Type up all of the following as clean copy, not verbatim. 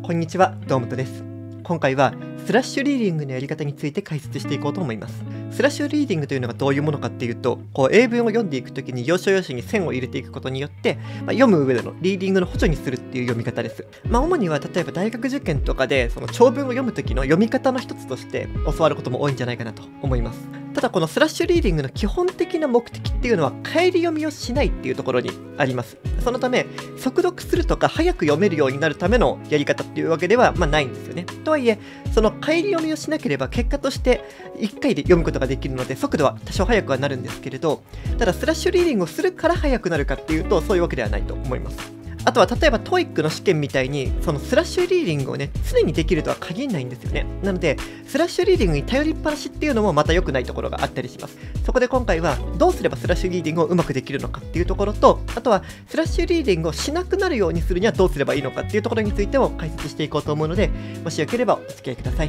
こんにちは、どうもとです。今回はスラッシュリーディングのやり方について解説していこうと思います。スラッシュリーディングというのがどういうものかっていうと、英文を読んでいくときに要所要所に線を入れていくことによって、読む上でのリーディングの補助にするっていう読み方です。主には例えば大学受験とかでその長文を読むときの読み方の一つとして教わることも多いんじゃないかなと思います。ただこのスラッシュリーディングの基本的な目的っていうのは返り読みをしないっていうところにあります。そのため速読するとか早く読めるようになるためのやり方っていうわけではないんですよね。とはいえその返り読みをしなければ結果として1回で読むことができるので速度は多少速くはなるんですけれど、ただスラッシュリーディングをするから速くなるかっていうとそういうわけではないと思います。あとは例えば TOEIC の試験みたいにそのスラッシュリーディングをね常にできるとは限らないんですよね。なのでスラッシュリーディングに頼りっぱなしっていうのもまた良くないところがあったりします。そこで今回はどうすればスラッシュリーディングをうまくできるのかっていうところと、あとはスラッシュリーディングをしなくなるようにするにはどうすればいいのかっていうところについても解説していこうと思うので、もしよければお付き合いください。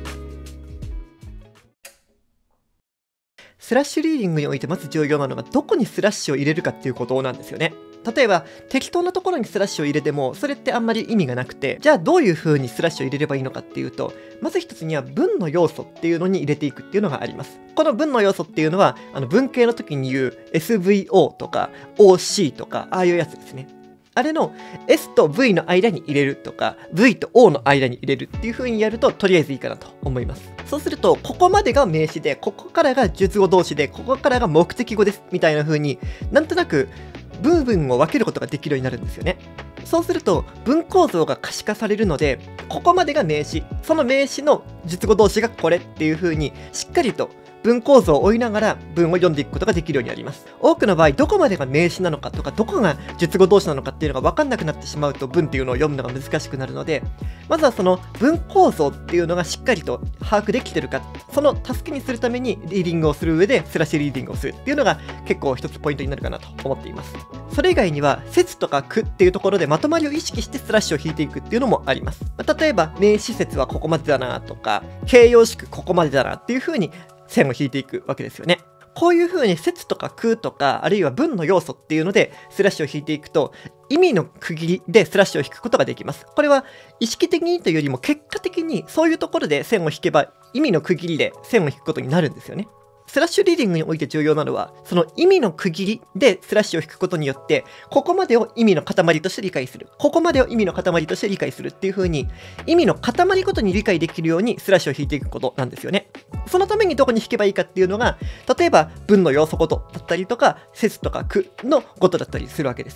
スラッシュリーディングにおいてまず重要なのがどこにスラッシュを入れるかっていうことなんですよね。例えば適当なところにスラッシュを入れてもそれってあんまり意味がなくて、じゃあどういう風にスラッシュを入れればいいのかっていうと、まず一つには文の要素っていうのに入れていくっていうのがあります。この文の要素っていうのは文系の時に言う SVO とか OC とかああいうやつですね。あれの S と V の間に入れるとか V と O の間に入れるっていう風にやるととりあえずいいかなと思います。そうするとここまでが名詞でここからが述語動詞でここからが目的語ですみたいな風になんとなく部分を分けることができるようになるんですよね。そうすると文構造が可視化されるので、ここまでが名詞、その名詞の述語動詞がこれっていう風にしっかりと文構造を追いながら文を読んでいくことができるようになります。多くの場合どこまでが名詞なのかとかどこが述語動詞なのかっていうのが分かんなくなってしまうと文っていうのを読むのが難しくなるので、まずはその文構造っていうのがしっかりと把握できてるか、その助けにするためにリーディングをする上でスラッシュリーディングをするっていうのが結構一つポイントになるかなと思っています。それ以外には説とか句っていうところでまとまりを意識してスラッシュを引いていくっていうのもあります。例えば名詞説はここまでだなとか形容詞句ここまでだなっていう風に線を引いていくわけですよね。こういう風に説とか句とかあるいは文の要素っていうのでスラッシュを引いていくと意味の区切りでスラッシュを引くことができます。これは意識的にというよりも結果的にそういうところで線を引けば意味の区切りで線を引くことになるんですよね。スラッシュリーディングにおいて重要なのはその意味の区切りでスラッシュを引くことによってここまでを意味の塊として理解する、ここまでを意味の塊として理解するっていう風に意味の塊ごとに理解できるようにスラッシュを引いていくことなんですよね。そのためにどこに引けばいいかっていうのが例えば文の要素ごとだったりとか説とか句のごとだったりするわけです。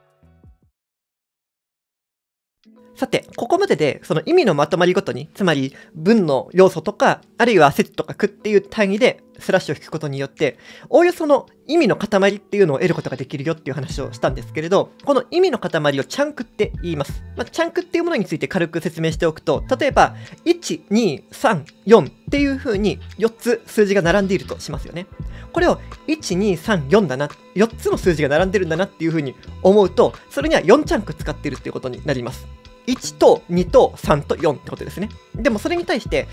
さて、ここまででその意味のまとまりごとに、つまり文の要素とか、あるいは説とか句っていう単位でスラッシュを引くことによって、おおよその意味の塊っていうのを得ることができるよっていう話をしたんですけれど、この意味の塊をチャンクって言います。チャンクっていうものについて軽く説明しておくと、例えば、1、2、3、4っていう風に4つ数字が並んでいるとしますよね。これを1、2、3、4だな、4つの数字が並んでるんだなっていう風に思うと、それには4チャンク使ってるっていうことになります。1と2と3と4ってことですね。でもそれに対して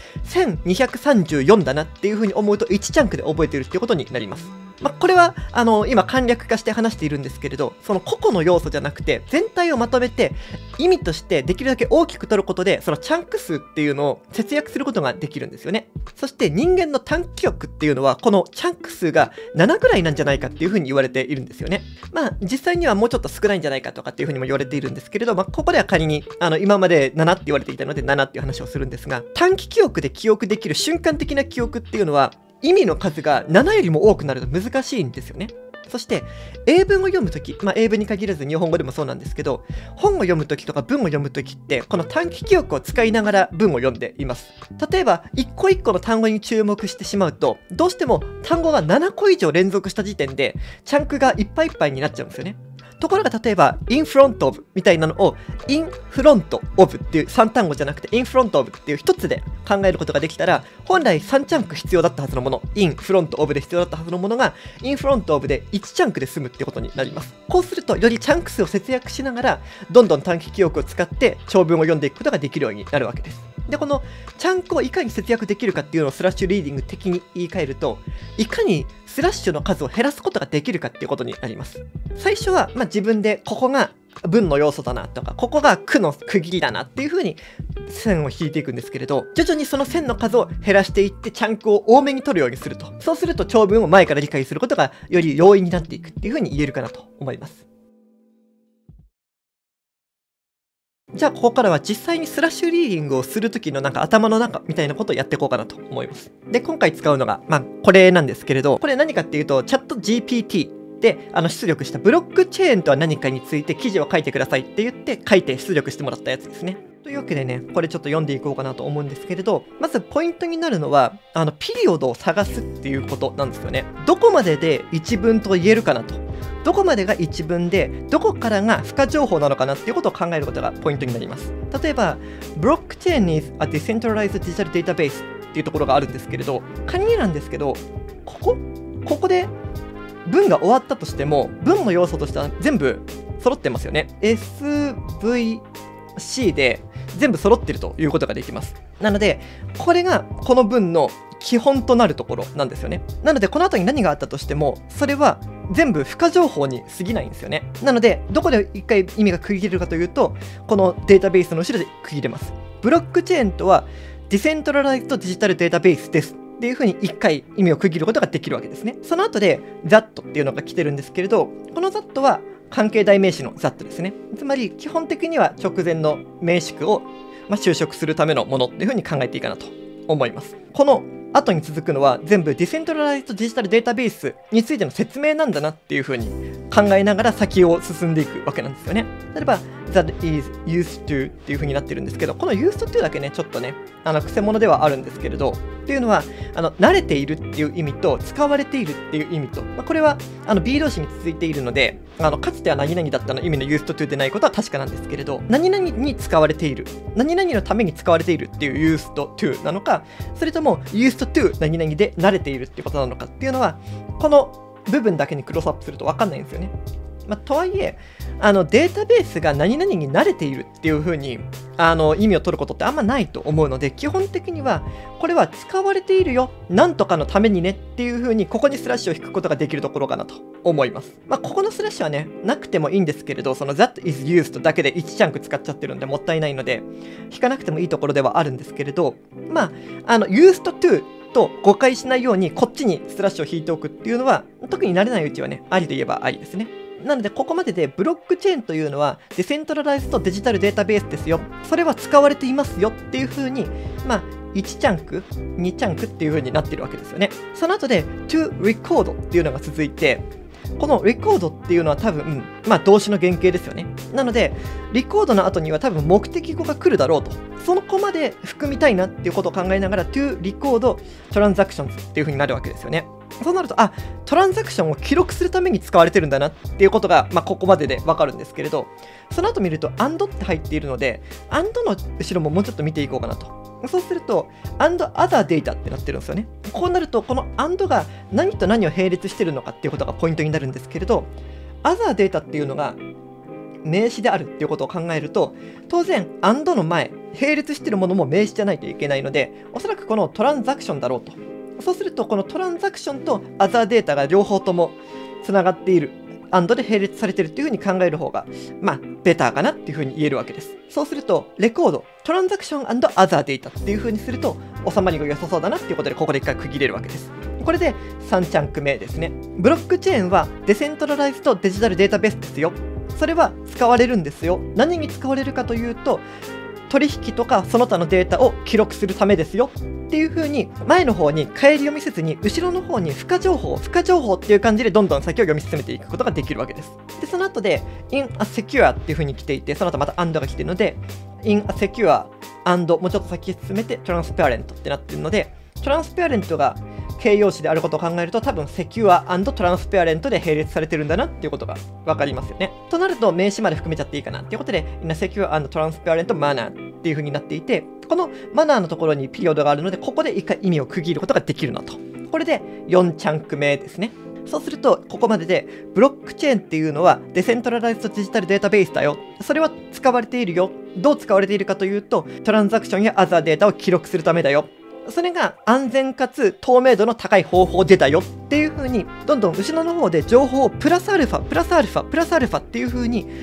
1234だなっていう風に思うと1チャンクで覚えているっていうことになります。これは今簡略化して話しているんですけれど、その個々の要素じゃなくて全体をまとめて意味としてできるだけ大きく取ることでそのチャンク数っていうのを節約することができるんですよね。そして人間の短記憶っていうのはこのチャンク数が7ぐらいなんじゃないかっていう風に言われているんですよね。実際にはもうちょっと少ないんじゃないかとかっていう風にも言われているんですけれど、ここでは仮に今まで7って言われていたので7っていう話をするんですが、短期記憶で記憶できる瞬間的な記憶っていうのは意味の数が7よりも多くなると難しいんですよね。そして英文を読むとき、英文に限らず日本語でもそうなんですけど、本を読むときとか文を読むときってこの短期記憶を使いながら文を読んでいます。例えば一個一個の単語に注目してしまうとどうしても単語が7個以上連続した時点でチャンクがいっぱいいっぱいになっちゃうんですよね。ところが例えば in front of みたいなのを in front of っていう3単語じゃなくて in front of っていう一つで考えることができたら、本来3チャンク必要だったはずのもの、 in front of で必要だったはずのものが in front of で1チャンクで済むってことになります。こうするとよりチャンク数を節約しながらどんどん短期記憶を使って長文を読んでいくことができるようになるわけです。でこのチャンクをいかに節約できるかっていうのをスラッシュリーディング的に言い換えると、いかにスラッシュの数を減らすことができるかっていうことになります。最初は自分でここが文の要素だなとか、ここが区の区切りだなっていう風に線を引いていくんですけれど、徐々にその線の数を減らしていってチャンクを多めに取るようにすると。そうすると長文を前から理解することがより容易になっていくっていう風に言えるかなと思います。じゃあここからは実際にスラッシュリーディングをするときの頭の中みたいなことをやっていこうかなと思います。で、今回使うのが、これなんですけれど、これ何かっていうと、チャット GPT で出力したブロックチェーンとは何かについて記事を書いてくださいって言って書いて出力してもらったやつですね。というわけでね、これちょっと読んでいこうかなと思うんですけれど、まずポイントになるのは、ピリオドを探すっていうことなんですよね。どこまでで一文と言えるかなと。どこまでが一文で、どこからが付加情報なのかなっていうことを考えることがポイントになります。例えば、Blockchain is a decentralized digital database っていうところがあるんですけれど、仮になんですけど、ここで文が終わったとしても、文の要素としては全部揃ってますよね。SVC で全部揃ってるということができます。なので、これがこの文の基本となるところなんですよね。なので、この後に何があったとしても、それは全部付加情報に過ぎないんですよね。なので、どこで一回意味が区切れるかというと、このデータベースの後ろで区切れます。ブロックチェーンとは、ディセントラライズドデジタルデータベースです。っていう風に一回意味を区切ることができるわけですね。その後で that っていうのが来てるんですけれど、この that は関係代名詞の that ですね。つまり基本的には直前の名詞句を修飾するためのものっていう風に考えていいかなと思います。この後に続くのは全部ディセントラライズドデジタルデータベースについての説明なんだなっていう風に考えながら先を進んでいくわけなんですよね。例えば that is used to っていう風になってるんですけど、この used to だけね、ちょっとね、癖物ではあるんですけれど、っていうのは慣れているっていう意味と使われているっていう意味と、これはB 動詞に続いているので、かつては何々だったの意味の used to でないことは確かなんですけれど、何々に使われている、何々のために使われているっていう used to なのか、それとも used to 何々で慣れているっていうことなのかっていうのは、この部分だけにクロスアップすると分かんないんですよね。とはいえ、データベースが何々に慣れているっていう風に意味を取ることってあんまないと思うので、基本的にはこれは使われているよ、なんとかのためにねっていう風にここにスラッシュを引くことができるところかなと思います。ここのスラッシュはね、なくてもいいんですけれど、その that is used だけで1チャンク使っちゃってるんでもったいないので、引かなくてもいいところではあるんですけれど、used toと誤解しないようにこっちにスラッシュを引いておくっていうのは、特に慣れないうちはね、ありといえばありですね。なので、ここまででブロックチェーンというのはデセントラライズとデジタルデータベースですよ。それは使われていますよっていう風に、1チャンク、2チャンクっていう風になってるわけですよね。その後で to record っていうのが続いて、この record っていうのは多分、動詞の原型ですよね。なので、record の後には多分目的語が来るだろうと。その子まで含みたいなっていうことを考えながら to record transactions っていう風になるわけですよね。そうなると、トランザクションを記録するために使われてるんだなっていうことが、ここまででわかるんですけれど、その後見ると and って入っているので、and の後ろももうちょっと見ていこうかなと。そうすると and other data ってなってるんですよね。こうなると、この and が何と何を並列してるのかっていうことがポイントになるんですけれど、other data っていうのが名詞であるっていうことを考えると、当然 and の前、並列してるものも名詞じゃないといけないので、おそらくこのトランザクションだろうと。そうすると、このトランザクションとアザーデータが両方ともつながっている、&で並列されているっていうふうに考える方が、ベターかなっていうふうに言えるわけです。そうすると、レコード、トランザクション&アザーデータっていうふうにすると、収まりが良さそうだなっていうことで、ここで一回区切れるわけです。これで3チャンク目ですね。ブロックチェーンはデセントラライズとデジタルデータベースですよ。それは使われるんですよ。何に使われるかというと、取引とかその他のデータを記録するためですよっていう風に、前の方に返り読みせずに後ろの方に付加情報っていう感じでどんどん先を読み進めていくことができるわけです。で、その後で in a secure っていう風に来ていて、その後また and が来ているので in a secure and もうちょっと先へ進めて transparent ってなっているので、transparent が形容詞であることを考えると、多分セキュア&トランスペアレントで並列されてるんだなっていうことが分かりますよね。となると名詞まで含めちゃっていいかなっていうことで、in a secure and transparent manner っていう風になっていて、このマナーのところにピリオドがあるので、ここで一回意味を区切ることができるなと。これで4チャンク目ですね。そうすると、ここまでで、ブロックチェーンっていうのはデセントラライズドデジタルデータベースだよ。それは使われているよ。どう使われているかというと、トランザクションやアザーデータを記録するためだよ。それが安全かつ透明度の高い方法でだよっていう風に、どんどん後ろの方で情報をプラスアルファっていう風に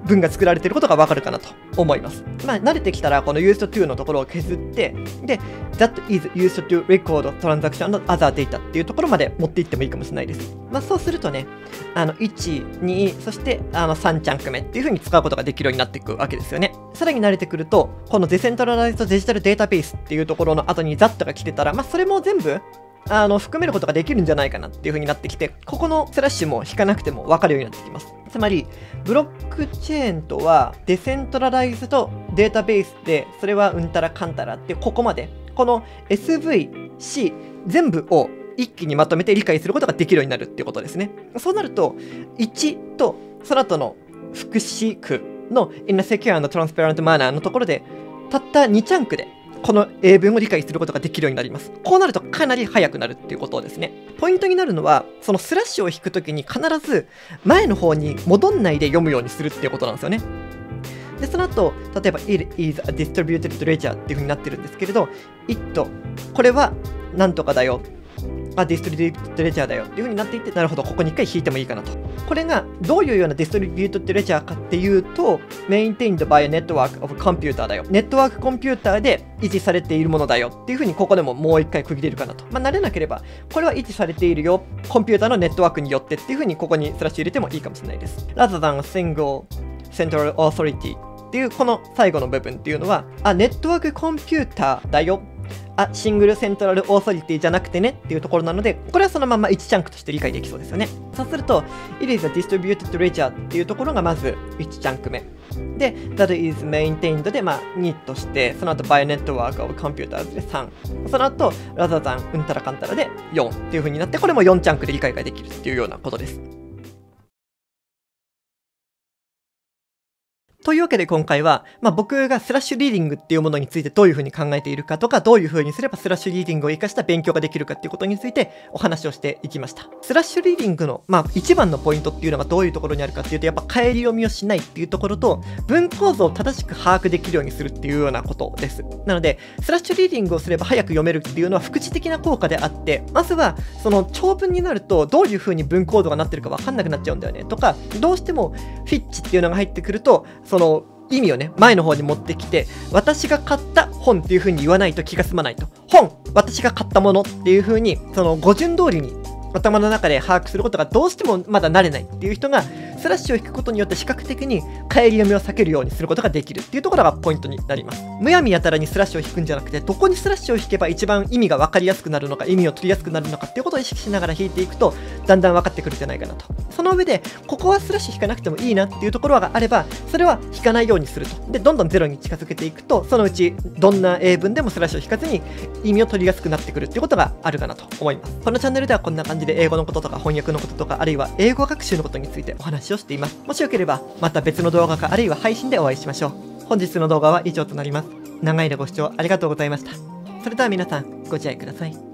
文が作られていることがわかるかなと思います。慣れてきたらこの used to のところを削って、で that is used to record transaction and other data っていうところまで持っていってもいいかもしれないです。そうするとね、1、2、そして3チャンク目っていう風に使うことができるようになっていくわけですよね。さらに慣れてくると、このデセントラライズドデジタルデータベースっていうところの後に that が来てたら、それも全部含めることができるんじゃないかなっていう風になってきて、ここのスラッシュも引かなくても分かるようになってきます。つまり、ブロックチェーンとはデセントラライズドデータベースで、それはうんたらかんたらってここまで、この SV、C 全部を一気にまとめて理解することができるようになるっていうことですね。そうなると、1とその後の副詞句の in a secure and transparent manner のところで、たった2チャンクでこの英文を理解することができるようになります。こうなるとかなり速くなるっていうことですね。ポイントになるのは、そのスラッシュを引くときに必ず前の方に戻んないで読むようにするっていうことなんですよね。で、その後、例えば It is a distributed ledger っていう風になってるんですけれど、It、これはなんとかだよ。ディストリビュートレジャーだよっていう風になっていって、なるほど、ここに一回引いてもいいかなと。これがどういうようなディストリビュートレジャーかっていうと、maintained by a network of computer だよ。ネットワークコンピューターで維持されているものだよっていう風にここでももう一回区切れるかなと。慣れなければ、これは維持されているよ。コンピューターのネットワークによってっていう風にここにスラッシュ入れてもいいかもしれないです。rather than a single central authority っていうこの最後の部分っていうのは、ネットワークコンピューターだよ。シングルセントラルオーソリティじゃなくてねっていうところなので、これはそのまま1チャンクとして理解できそうですよね。そうすると、It is a distributed ledger っていうところがまず1チャンク目。で、That is maintained で2として、その後 by a network of computers で3。その後、rather than うんたらかんたらで4っていう風になって、これも4チャンクで理解ができるっていうようなことです。というわけで今回は、僕がスラッシュリーディングっていうものについてどういうふうに考えているかとか、どういうふうにすればスラッシュリーディングを活かした勉強ができるかっていうことについてお話をしていきました。スラッシュリーディングの、一番のポイントっていうのがどういうところにあるかっていうと、やっぱ帰り読みをしないっていうところと、文構造を正しく把握できるようにするっていうようなことです。なので、スラッシュリーディングをすれば早く読めるっていうのは副次的な効果であって、まずはその長文になるとどういうふうに文構造がなってるかわかんなくなっちゃうんだよねとか、どうしてもフィッチっていうのが入ってくると、その意味をね、前の方に持ってきて、私が買った本っていう風に言わないと気が済まないと。本、私が買ったものっていう風に、その語順通りに頭の中で把握することがどうしてもまだ慣れないっていう人が、スラッシュを引くことによって視覚的に帰り読みを避けるようにすることができるっていうところがポイントになります。むやみやたらにスラッシュを引くんじゃなくて、どこにスラッシュを引けば一番意味が分かりやすくなるのか、意味を取りやすくなるのかっていうことを意識しながら引いていくと、だんだん分かってくるんじゃないかなと。その上で、ここはスラッシュ引かなくてもいいなっていうところがあれば、それは引かないようにすると。で、どんどんゼロに近づけていくと、そのうちどんな英文でもスラッシュを引かずに意味を取りやすくなってくるっていうことがあるかなと思います。このチャンネルではこんな感じで英語のこととか翻訳のこととか、あるいは英語学習のことについてお話をしています。もしよければ、また別の動画かあるいは配信でお会いしましょう。本日の動画は以上となります。長い間ご視聴ありがとうございました。それでは皆さん、ご自愛ください。